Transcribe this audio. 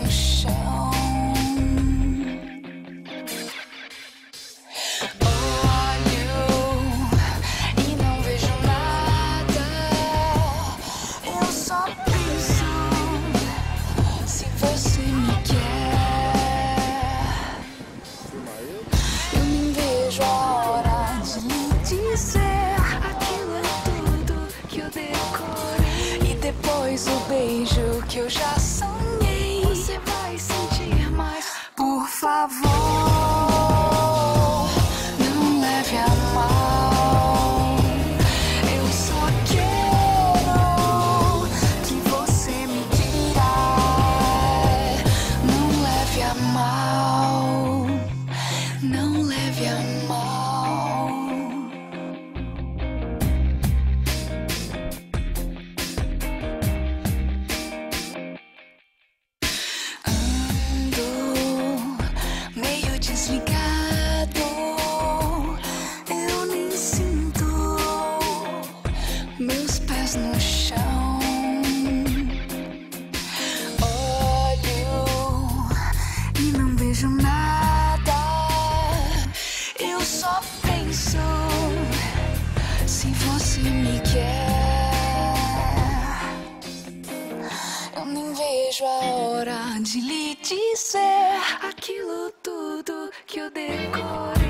no chão. Olho e não vejo nada. Eu só penso se você me quer. Eu nem vejo a hora de lhe dizer aquilo é tudo que eu decorei. E depois o beijo que eu já sonhei. Você vai sentir mais, por favor. Não leve a mal. Eu só quero que você me diga. Não leve a mal. Não leve a mal. Ando meio desligado. Eu nem sinto meus pés no chão. Olho e não vejo nada. Eu só penso se você me quer. Eu nem vejo a hora de lhe dizer aquilo tudo que eu decorei.